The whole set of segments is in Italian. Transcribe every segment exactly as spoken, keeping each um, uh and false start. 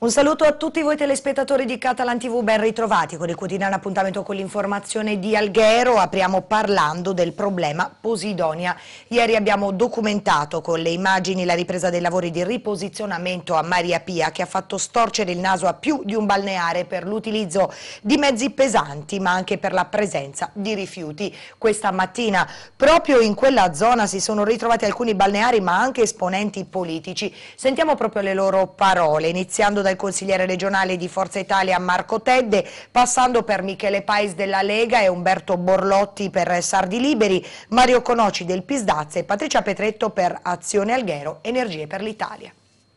Un saluto a tutti voi telespettatori di Catalan tivù, ben ritrovati con il quotidiano appuntamento con l'informazione di Alghero. Apriamo parlando del problema Posidonia. Ieri abbiamo documentato con le immagini la ripresa dei lavori di riposizionamento a Maria Pia, che ha fatto storcere il naso a più di un balneare per l'utilizzo di mezzi pesanti ma anche per la presenza di rifiuti. Questa mattina proprio in quella zona si sono ritrovati alcuni balneari ma anche esponenti politici. Sentiamo proprio le loro parole, iniziando dal consigliere regionale di Forza Italia Marco Tedde, passando per Michele Pais della Lega e Umberto Borlotti per Sardi Liberi, Mario Conoci del Pisdazza e Patricia Petretto per Azione Alghero, Energie per l'Italia.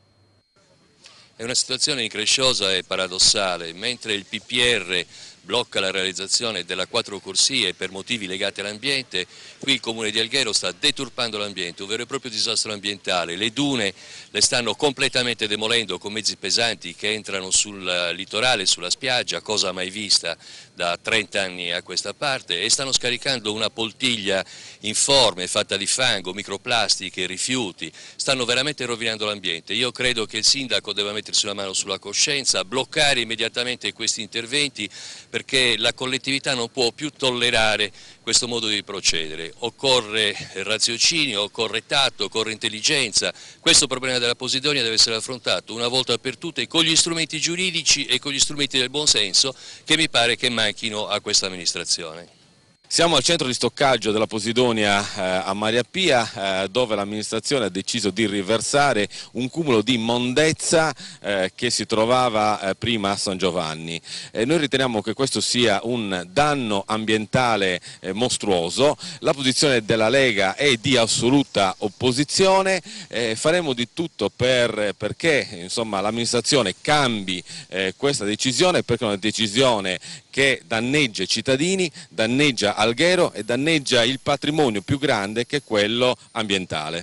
È una situazione incresciosa e paradossale, mentre il P P R blocca la realizzazione della quattro corsie per motivi legati all'ambiente, qui il Comune di Alghero sta deturpando l'ambiente, un vero e proprio disastro ambientale. Le dune le stanno completamente demolendo con mezzi pesanti che entrano sul litorale, sulla spiaggia, cosa mai vista da trenta anni a questa parte, e stanno scaricando una poltiglia informe fatta di fango, microplastiche, rifiuti, stanno veramente rovinando l'ambiente. Io credo che il sindaco debba mettersi una mano sulla coscienza, bloccare immediatamente questi interventi, perché la collettività non può più tollerare questo modo di procedere. Occorre raziocinio, occorre tatto, occorre intelligenza. Questo problema della Posidonia deve essere affrontato una volta per tutte con gli strumenti giuridici e con gli strumenti del buonsenso che mi pare che manchino a questa amministrazione. Siamo al centro di stoccaggio della Posidonia eh, a Maria Pia, eh, dove l'amministrazione ha deciso di riversare un cumulo di immondezza eh, che si trovava eh, prima a San Giovanni. Eh, noi riteniamo che questo sia un danno ambientale eh, mostruoso. La posizione della Lega è di assoluta opposizione, eh, faremo di tutto per, perché l'amministrazione cambi eh, questa decisione, perché è una decisione che danneggia i cittadini, danneggia Alghero e danneggia il patrimonio più grande che è quello ambientale.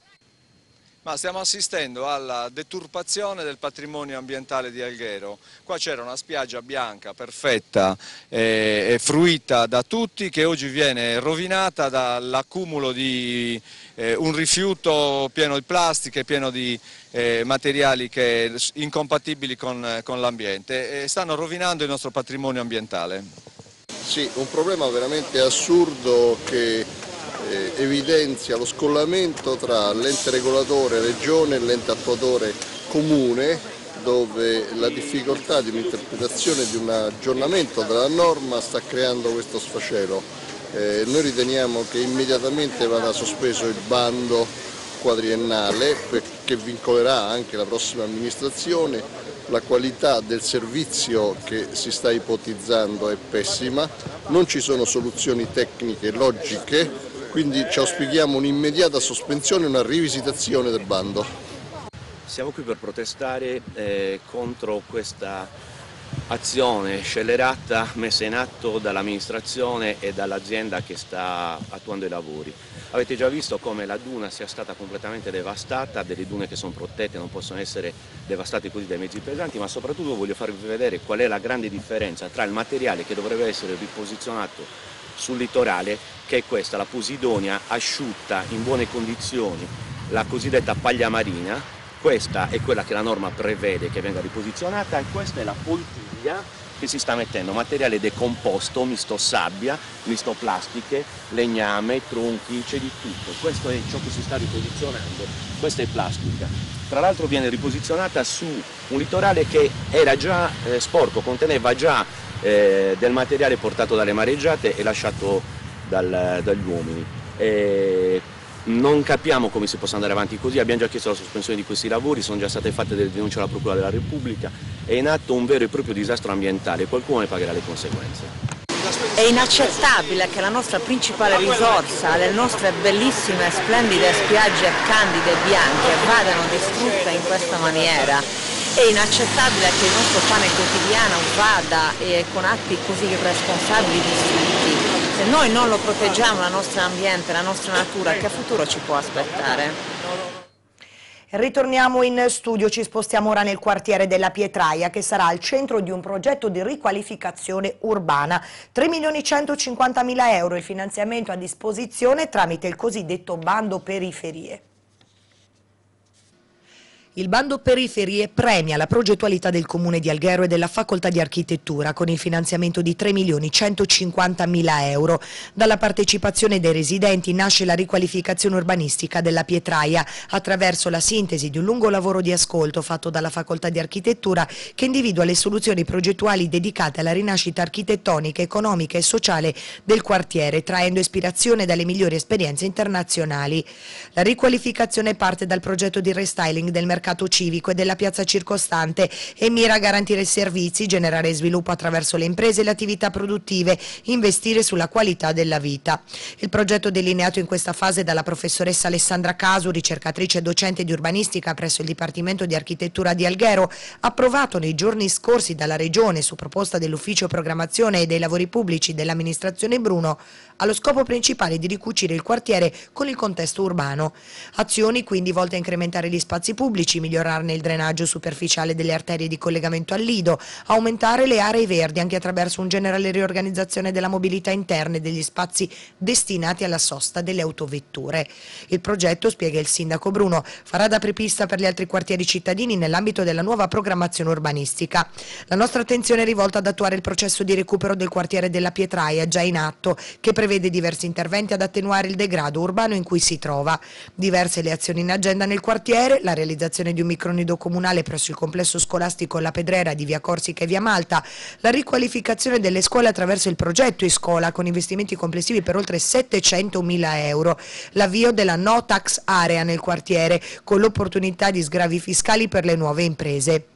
Ma stiamo assistendo alla deturpazione del patrimonio ambientale di Alghero. Qua c'era una spiaggia bianca, perfetta e, e fruita da tutti, che oggi viene rovinata dall'accumulo di eh, un rifiuto pieno di plastiche, pieno di eh, materiali che, incompatibili con, con l'ambiente, e stanno rovinando il nostro patrimonio ambientale. Sì, un problema veramente assurdo che eh, evidenzia lo scollamento tra l'ente regolatore regione e l'ente attuatore comune, dove la difficoltà di un'interpretazione, di un aggiornamento della norma sta creando questo sfacelo. Eh, noi riteniamo che immediatamente vada sospeso il bando quadriennale, che vincolerà anche la prossima amministrazione. La qualità del servizio che si sta ipotizzando è pessima, non ci sono soluzioni tecniche logiche, quindi ci auspichiamo un'immediata sospensione e una rivisitazione del bando. Siamo qui per protestare eh, contro questa azione scellerata messa in atto dall'amministrazione e dall'azienda che sta attuando i lavori. Avete già visto come la duna sia stata completamente devastata, delle dune che sono protette non possono essere devastate così dai mezzi pesanti, ma soprattutto voglio farvi vedere qual è la grande differenza tra il materiale che dovrebbe essere riposizionato sul litorale, che è questa, la Posidonia asciutta in buone condizioni, la cosiddetta paglia marina. Questa è quella che la norma prevede che venga riposizionata, e questa è la poltiglia che si sta mettendo, materiale decomposto, misto sabbia, misto plastiche, legname, tronchi, c'è di tutto. Questo è ciò che si sta riposizionando, questa è plastica. Tra l'altro viene riposizionata su un litorale che era già eh, sporco, conteneva già eh, del materiale portato dalle mareggiate e lasciato dal, dagli uomini. E non capiamo come si possa andare avanti così, abbiamo già chiesto la sospensione di questi lavori, sono già state fatte delle denunce alla Procura della Repubblica, è in atto un vero e proprio disastro ambientale e qualcuno ne pagherà le conseguenze. È inaccettabile che la nostra principale risorsa, le nostre bellissime e splendide spiagge candide e bianche, vadano distrutte in questa maniera. È inaccettabile che il nostro pane quotidiano vada eh, con atti così irresponsabili distrutti. Se noi non lo proteggiamo, il nostro ambiente, la nostra natura, che futuro ci può aspettare? Ritorniamo in studio, ci spostiamo ora nel quartiere della Pietraia, che sarà al centro di un progetto di riqualificazione urbana. tre milioni centocinquantamila euro il finanziamento a disposizione tramite il cosiddetto bando periferie. Il bando periferie premia la progettualità del Comune di Alghero e della Facoltà di Architettura con il finanziamento di tre milioni centocinquantamila euro. Dalla partecipazione dei residenti nasce la riqualificazione urbanistica della Pietraia attraverso la sintesi di un lungo lavoro di ascolto fatto dalla Facoltà di Architettura che individua le soluzioni progettuali dedicate alla rinascita architettonica, economica e sociale del quartiere, traendo ispirazione dalle migliori esperienze internazionali. La riqualificazione parte dal progetto di restyling del mercato civico e della piazza circostante e mira a garantire servizi, generare sviluppo attraverso le imprese e le attività produttive, investire sulla qualità della vita. Il progetto delineato in questa fase dalla professoressa Alessandra Casu, ricercatrice e docente di urbanistica presso il Dipartimento di Architettura di Alghero, approvato nei giorni scorsi dalla Regione su proposta dell'Ufficio Programmazione e dei Lavori Pubblici dell'amministrazione Bruno, ha lo scopo principale di ricucire il quartiere con il contesto urbano. Azioni quindi volte a incrementare gli spazi pubblici, migliorarne il drenaggio superficiale delle arterie di collegamento al lido, aumentare le aree verdi anche attraverso un generale riorganizzazione della mobilità interna e degli spazi destinati alla sosta delle autovetture. Il progetto, spiega il sindaco Bruno, farà da apripista per gli altri quartieri cittadini nell'ambito della nuova programmazione urbanistica. La nostra attenzione è rivolta ad attuare il processo di recupero del quartiere della Pietraia, già in atto, che prevede diversi interventi ad attenuare il degrado urbano in cui si trova. Diverse le azioni in agenda nel quartiere, la realizzazione di un micronido comunale presso il complesso scolastico La Pedrera di via Corsica e via Malta, la riqualificazione delle scuole attraverso il progetto iScola con investimenti complessivi per oltre settecentomila euro, l'avvio della no tax area nel quartiere con l'opportunità di sgravi fiscali per le nuove imprese.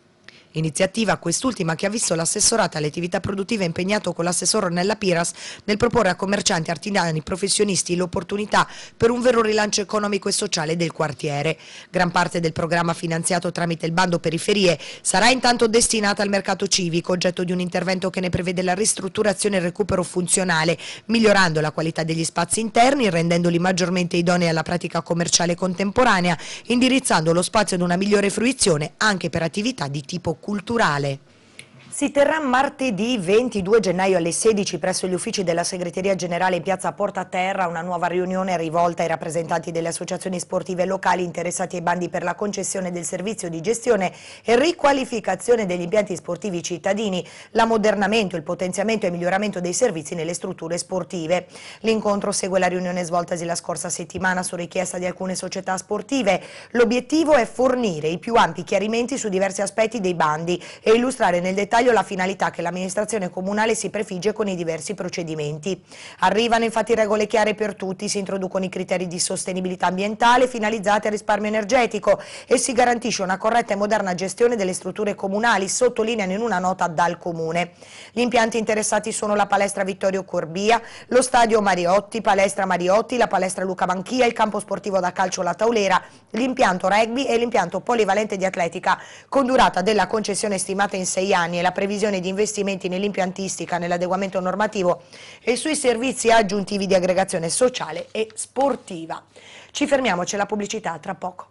Iniziativa quest'ultima che ha visto l'assessorato alle attività produttive impegnato con l'assessore Ornella Piras nel proporre a commercianti, artigiani, professionisti l'opportunità per un vero rilancio economico e sociale del quartiere. Gran parte del programma finanziato tramite il bando periferie sarà intanto destinata al mercato civico, oggetto di un intervento che ne prevede la ristrutturazione e il recupero funzionale, migliorando la qualità degli spazi interni, rendendoli maggiormente idonei alla pratica commerciale contemporanea, indirizzando lo spazio ad una migliore fruizione anche per attività di tipo culturale. Si terrà martedì ventidue gennaio alle sedici presso gli uffici della Segreteria Generale in piazza Porta Terra una nuova riunione rivolta ai rappresentanti delle associazioni sportive locali interessati ai bandi per la concessione del servizio di gestione e riqualificazione degli impianti sportivi cittadini, l'ammodernamento, il potenziamento e il miglioramento dei servizi nelle strutture sportive. L'incontro segue la riunione svoltasi la scorsa settimana su richiesta di alcune società sportive. L'obiettivo è fornire i più ampi chiarimenti su diversi aspetti dei bandi e illustrare nel dettaglio la finalità che l'amministrazione comunale si prefigge con i diversi procedimenti. Arrivano infatti regole chiare per tutti, si introducono i criteri di sostenibilità ambientale finalizzati al risparmio energetico e si garantisce una corretta e moderna gestione delle strutture comunali, sottolineano in una nota dal Comune. Gli impianti interessati sono la palestra Vittorio Corbia, lo stadio Mariotti, palestra Mariotti, la palestra Luca Banchia, il campo sportivo da calcio La Taulera, l'impianto rugby e l'impianto polivalente di atletica, con durata della concessione stimata in sei anni e la previsione di investimenti nell'impiantistica, nell'adeguamento normativo e sui servizi aggiuntivi di aggregazione sociale e sportiva. Ci fermiamo, c'è la pubblicità, tra poco.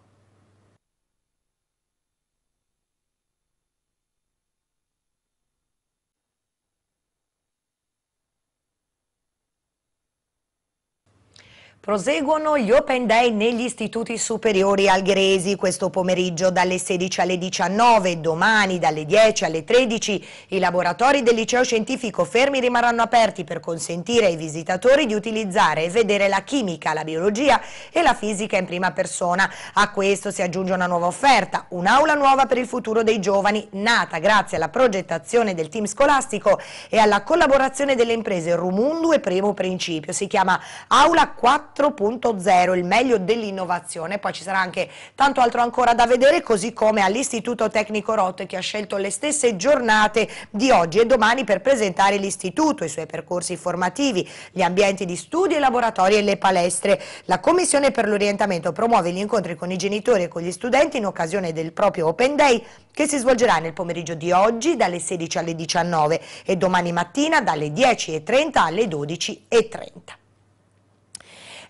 Proseguono gli Open Day negli istituti superiori algheresi questo pomeriggio dalle sedici alle diciannove, domani dalle dieci alle tredici i laboratori del liceo scientifico Fermi rimarranno aperti per consentire ai visitatori di utilizzare e vedere la chimica, la biologia e la fisica in prima persona. A questo si aggiunge una nuova offerta, un'aula nuova per il futuro dei giovani, nata grazie alla progettazione del team scolastico e alla collaborazione delle imprese Rumundu e Primo Principio. Si chiama Aula quattro punto zero, il meglio dell'innovazione. Poi ci sarà anche tanto altro ancora da vedere, così come all'Istituto Tecnico Rot, che ha scelto le stesse giornate di oggi e domani per presentare l'istituto, i suoi percorsi formativi, gli ambienti di studio, i laboratori e le palestre. La Commissione per l'orientamento promuove gli incontri con i genitori e con gli studenti in occasione del proprio Open Day, che si svolgerà nel pomeriggio di oggi dalle sedici alle diciannove e domani mattina dalle dieci e trenta alle dodici e trenta.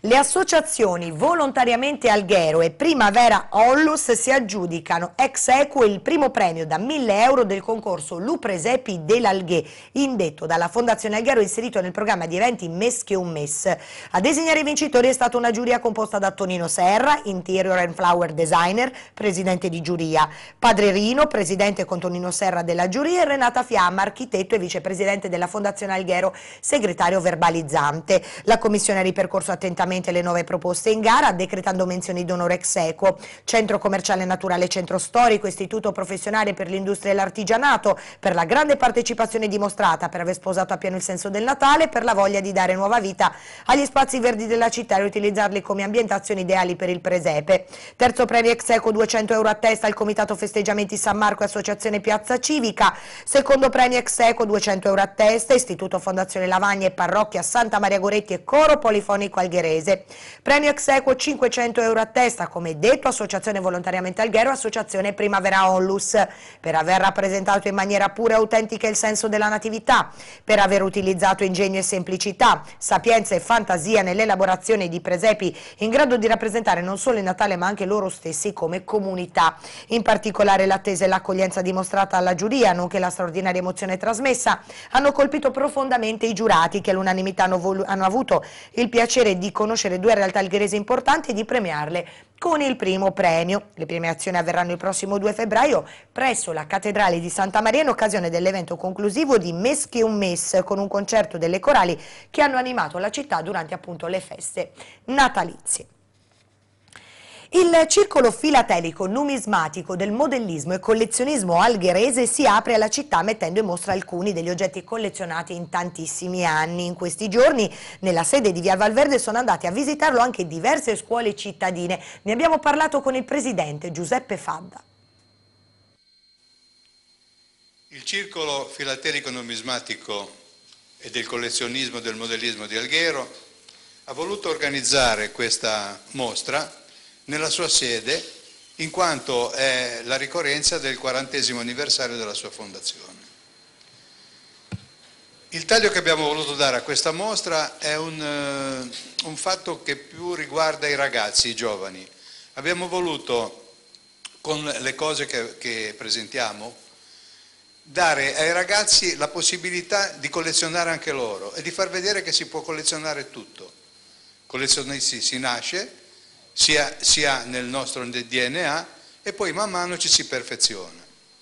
Le associazioni Volontariamente Alghero e Primavera Onlus si aggiudicano ex equo il primo premio da mille euro del concorso Lupresepi dell'Alghè, indetto dalla Fondazione Alghero inserito nel programma di eventi Mes che un Mes. A designare i vincitori è stata una giuria composta da Tonino Serra, Interior and Flower Designer, presidente di giuria, Padre Rino, presidente con Tonino Serra della giuria, e Renata Fiamma, architetto e vicepresidente della Fondazione Alghero, segretario verbalizzante. La commissione ha ripercorso attentamente le nuove proposte in gara, decretando menzioni d'onore ex equo: Centro Commerciale Naturale Centro Storico, Istituto Professionale per l'Industria e l'Artigianato, per la grande partecipazione dimostrata, per aver sposato appieno il senso del Natale, per la voglia di dare nuova vita agli spazi verdi della città e utilizzarli come ambientazioni ideali per il presepe. Terzo premio ex equo duecento euro a testa al Comitato Festeggiamenti San Marco e Associazione Piazza Civica. Secondo premio ex equo duecento euro a testa Istituto Fondazione Lavagna e Parrocchia Santa Maria Goretti e Coro Polifonico Algherese. Premio ex equo cinquecento euro a testa, come detto, Associazione Volontariamente Alghero e Associazione Primavera Onlus, per aver rappresentato in maniera pura e autentica il senso della natività, per aver utilizzato ingegno e semplicità, sapienza e fantasia nell'elaborazione di presepi in grado di rappresentare non solo il Natale ma anche loro stessi come comunità. In particolare l'attesa e l'accoglienza dimostrata alla giuria, nonché la straordinaria emozione trasmessa, hanno colpito profondamente i giurati, che all'unanimità hanno, hanno avuto il piacere di conoscere due realtà algheresi importanti e di premiarle con il primo premio. Le premiazioni avverranno il prossimo due febbraio presso la Cattedrale di Santa Maria in occasione dell'evento conclusivo di Mes che un Mes, con un concerto delle corali che hanno animato la città durante appunto le feste natalizie. Il circolo filatelico numismatico del modellismo e collezionismo algherese si apre alla città mettendo in mostra alcuni degli oggetti collezionati in tantissimi anni. In questi giorni nella sede di Via Valverde sono andati a visitarlo anche diverse scuole cittadine. Ne abbiamo parlato con il presidente Giuseppe Fadda. Il circolo filatelico numismatico e del collezionismo e del modellismo di Alghero ha voluto organizzare questa mostra nella sua sede, in quanto è la ricorrenza del quarantesimo anniversario della sua fondazione. Il taglio che abbiamo voluto dare a questa mostra è un, uh, un fatto che più riguarda i ragazzi, i giovani. Abbiamo voluto, con le cose che, che presentiamo, dare ai ragazzi la possibilità di collezionare anche loro e di far vedere che si può collezionare tutto. Collezionisti si nasce, Si ha, si ha nel nostro D N A e poi man mano ci si perfeziona.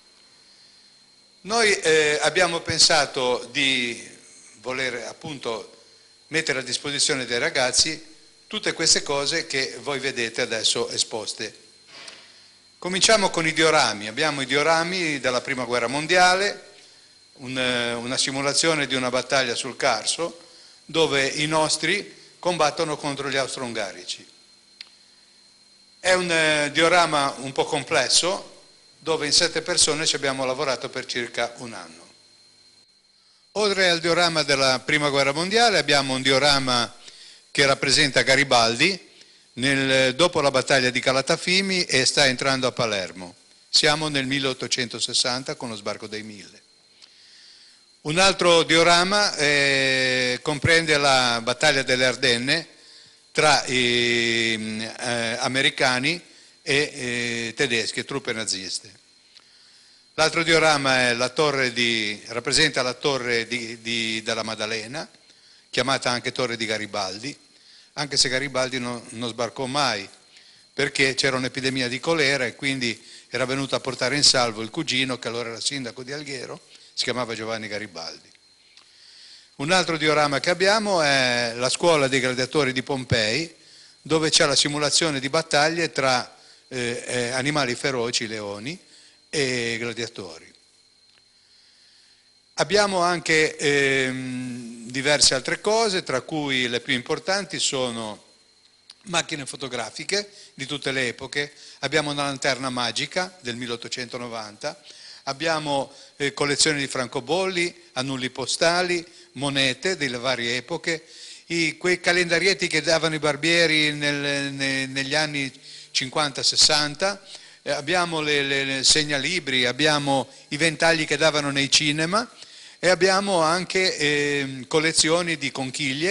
Noi eh, abbiamo pensato di voler appunto mettere a disposizione dei ragazzi tutte queste cose che voi vedete adesso esposte. Cominciamo con i diorami. Abbiamo i diorami della Prima Guerra Mondiale, un, una simulazione di una battaglia sul Carso dove i nostri combattono contro gli austro-ungarici. È un eh, diorama un po' complesso, dove in sette persone ci abbiamo lavorato per circa un anno. Oltre al diorama della Prima Guerra Mondiale abbiamo un diorama che rappresenta Garibaldi nel, dopo la battaglia di Calatafimi e sta entrando a Palermo. Siamo nel milleottocentosessanta con lo sbarco dei Mille. Un altro diorama eh, comprende la battaglia delle Ardenne tra i eh, americani e eh, tedeschi, truppe naziste. L'altro diorama è la torre di, rappresenta la torre di, di, della Maddalena, chiamata anche Torre di Garibaldi, anche se Garibaldi no, non sbarcò mai, perché c'era un'epidemia di colera e quindi era venuto a portare in salvo il cugino, che allora era sindaco di Alghero, si chiamava Giovanni Garibaldi. Un altro diorama che abbiamo è la scuola dei gladiatori di Pompei, dove c'è la simulazione di battaglie tra eh, eh, animali feroci, leoni, e gladiatori. Abbiamo anche ehm, diverse altre cose, tra cui le più importanti sono macchine fotografiche di tutte le epoche, abbiamo una lanterna magica del milleottocentonovanta, abbiamo eh, collezioni di francobolli, annulli postali, monete delle varie epoche, i, quei calendarietti che davano i barbieri nel, ne, negli anni cinquanta sessanta, eh, abbiamo le, le, le segnalibri, abbiamo i ventagli che davano nei cinema e abbiamo anche eh, collezioni di conchiglie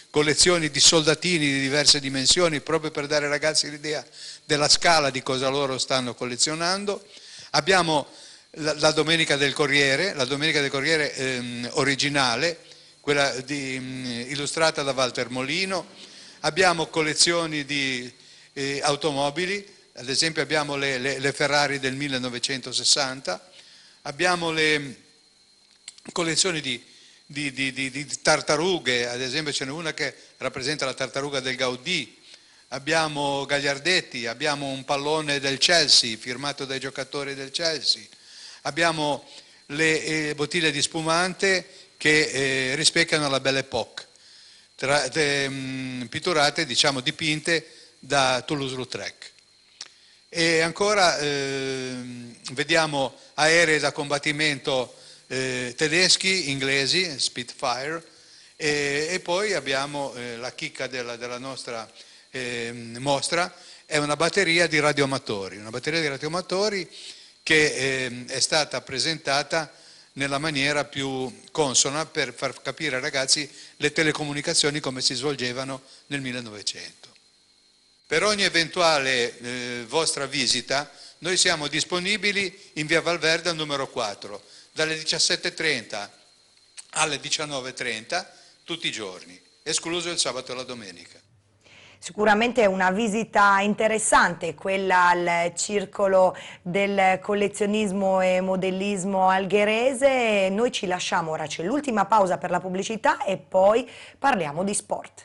collezioni di soldatini di diverse dimensioni, proprio per dare ai ragazzi l'idea della scala di cosa loro stanno collezionando. Abbiamo la, la Domenica del Corriere, la Domenica del Corriere ehm, originale, quella di, mh, illustrata da Walter Molino. Abbiamo collezioni di eh, automobili, ad esempio abbiamo le, le, le Ferrari del millenovecentosessanta, abbiamo le collezioni di, di, di, di, di tartarughe, ad esempio ce n'è una che rappresenta la tartaruga del Gaudì, abbiamo Gagliardetti, abbiamo un pallone del Chelsea firmato dai giocatori del Chelsea, abbiamo le eh, bottiglie di spumante che eh, rispecchiano la Belle Époque, tra, de, mh, pitturate, diciamo, dipinte da Toulouse-Lautrec. E ancora eh, vediamo aerei da combattimento eh, tedeschi, inglesi, Spitfire, e, e poi abbiamo eh, la chicca della, della nostra eh, mostra, è una batteria di radioamatori, una batteria di radioamatori che eh, è stata presentata nella maniera più consona per far capire ai ragazzi le telecomunicazioni come si svolgevano nel millenovecento. Per ogni eventuale eh, vostra visita noi siamo disponibili in via Valverde al numero quattro, dalle diciassette e trenta alle diciannove e trenta tutti i giorni, escluso il sabato e la domenica. Sicuramente è una visita interessante quella al circolo del collezionismo e modellismo algherese. Noi ci lasciamo ora, c'è l'ultima pausa per la pubblicità e poi parliamo di sport.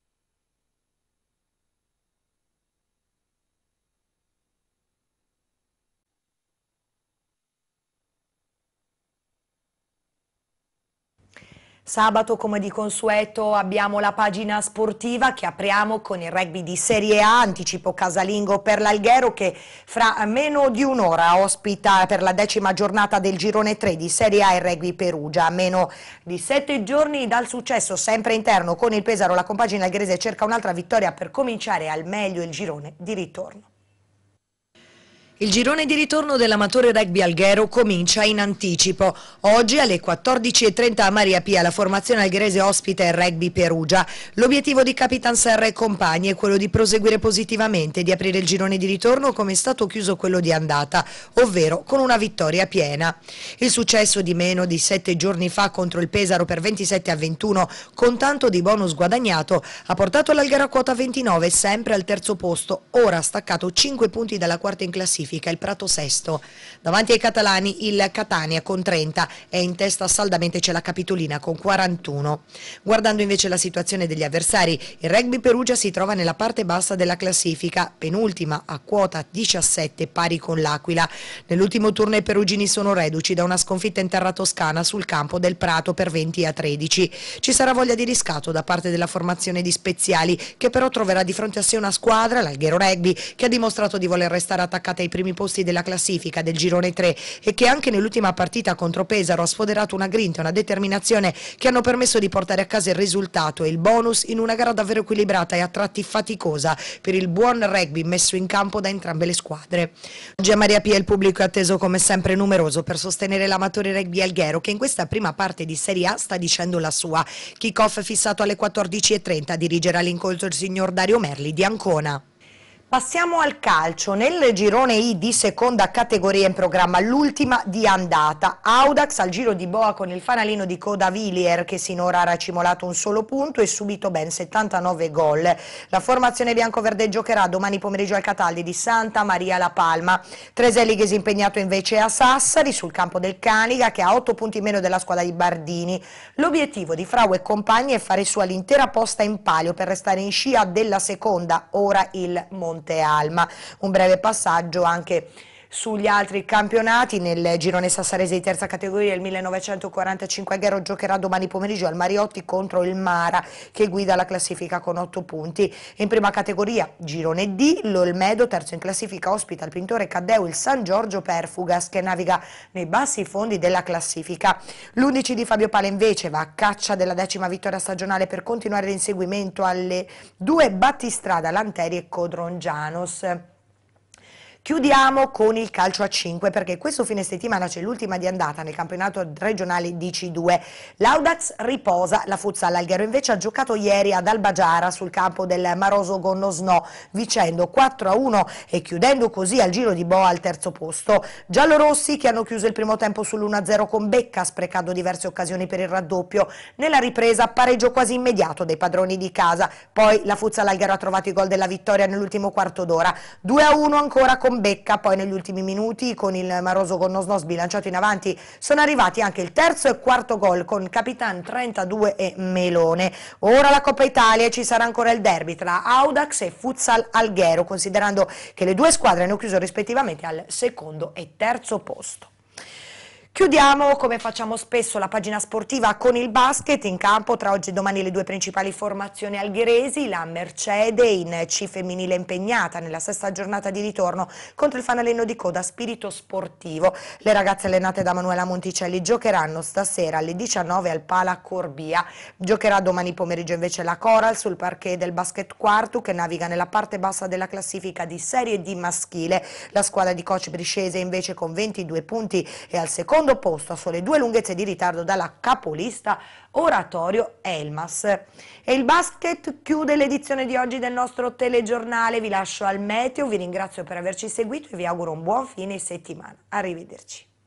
Sabato, come di consueto, abbiamo la pagina sportiva che apriamo con il rugby di Serie A, anticipo casalingo per l'Alghero che fra meno di un'ora ospita per la decima giornata del girone tre di Serie A il rugby Perugia. A meno di sette giorni dal successo sempre interno con il Pesaro, la compagine algherese cerca un'altra vittoria per cominciare al meglio il girone di ritorno. Il girone di ritorno dell'amatore rugby Alghero comincia in anticipo. Oggi alle quattordici e trenta a Maria Pia la formazione algherese ospita il rugby Perugia. L'obiettivo di Capitan Serra e compagni è quello di proseguire positivamente e di aprire il girone di ritorno come è stato chiuso quello di andata, ovvero con una vittoria piena. Il successo di meno di sette giorni fa contro il Pesaro per ventisette a ventuno, con tanto di bonus guadagnato, ha portato l'Alghero a quota ventinove, sempre al terzo posto, ora staccato cinque punti dalla quarta in classifica. Il Prato sesto. Davanti ai catalani il Catania con trenta e in testa saldamente c'è la Capitolina con quarantuno. Guardando invece la situazione degli avversari, il rugby Perugia si trova nella parte bassa della classifica, penultima a quota diciassette pari con l'Aquila. Nell'ultimo turno i perugini sono reduci da una sconfitta in terra toscana sul campo del Prato per venti a tredici. Ci sarà voglia di riscatto da parte della formazione di Speziali che però troverà di fronte a sé una squadra, l'Alghero Rugby, che ha dimostrato di voler restare attaccata ai primi posti della classifica del girone tre e che anche nell'ultima partita contro Pesaro ha sfoderato una grinta e una determinazione che hanno permesso di portare a casa il risultato e il bonus in una gara davvero equilibrata e a tratti faticosa per il buon rugby messo in campo da entrambe le squadre. Oggi a Maria Pia il pubblico è atteso come sempre numeroso per sostenere l'amatore rugby Alghero che in questa prima parte di Serie A sta dicendo la sua. Kick-off fissato alle quattordici e trenta, dirigerà l'incontro il signor Dario Merli di Ancona. Passiamo al calcio. Nel girone I di seconda categoria in programma l'ultima di andata. Audax al giro di boa con il fanalino di coda Villiers che sinora ha racimolato un solo punto e subito ben settantanove gol. La formazione biancoverde giocherà domani pomeriggio al Cataldi di Santa Maria La Palma. Tresellighes impegnato invece a Sassari sul campo del Caniga che ha otto punti meno della squadra di Bardini. L'obiettivo di Frau e compagni è fare su l'intera posta in palio per restare in scia della seconda, ora il Monte Alma. Un breve passaggio anche sugli altri campionati. Nel girone sassarese di terza categoria il millenovecentoquarantacinque Alghero giocherà domani pomeriggio al Mariotti contro il Mara che guida la classifica con otto punti. In prima categoria girone D l'Olmedo terzo in classifica ospita il Pintore Caddeo il San Giorgio Perfugas che naviga nei bassi fondi della classifica. L'undici di Fabio Pala invece va a caccia della decima vittoria stagionale per continuare l'inseguimento alle due battistrada Lanteri e Codrongianos Chiudiamo con il calcio a cinque perché questo fine settimana c'è l'ultima di andata nel campionato regionale D C due. L'Audax riposa, la Futsal Alghero invece ha giocato ieri ad Albagiara sul campo del Maroso Gonnosno vincendo quattro a uno e chiudendo così al giro di boa al terzo posto. Giallorossi che hanno chiuso il primo tempo sull'uno a zero con Becca sprecando diverse occasioni per il raddoppio. Nella ripresa pareggio quasi immediato dei padroni di casa, poi la Futsal Alghero ha trovato i gol della vittoria nell'ultimo quarto d'ora. due a uno ancora con Becca, poi negli ultimi minuti con il Maroso Gonnosno sbilanciato in avanti sono arrivati anche il terzo e quarto gol con Capitan trentadue e Melone. Ora la Coppa Italia e ci sarà ancora il derby tra Audax e Futsal Alghero, considerando che le due squadre hanno chiuso rispettivamente al secondo e terzo posto. Chiudiamo, come facciamo spesso, la pagina sportiva con il basket. In campo tra oggi e domani le due principali formazioni algheresi, la Mercede in C femminile impegnata nella sesta giornata di ritorno contro il fanalino di coda Spirito Sportivo. Le ragazze allenate da Manuela Monticelli giocheranno stasera alle diciannove al Pala Corbia. Giocherà domani pomeriggio invece la Coral sul parquet del Basket Quartu che naviga nella parte bassa della classifica di Serie D maschile. La squadra di coach Briscese invece con ventidue punti è al secondo posto a sole due lunghezze di ritardo dalla capolista Oratorio Elmas. E il basket chiude l'edizione di oggi del nostro telegiornale. Vi lascio al meteo, vi ringrazio per averci seguito e vi auguro un buon fine settimana. Arrivederci.